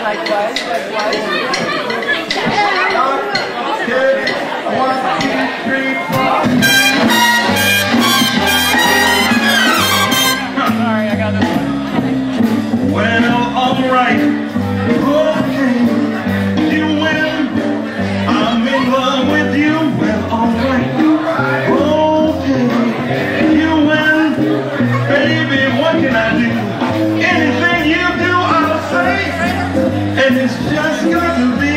Likewise. Okay. 1, 2, 3, 4. Sorry, I got this one. Well, alright. Okay. You win. I'm in love with you. Well, alright. Okay. You win. Baby, what can I do? Anything you do, I'll say. And it's just got to be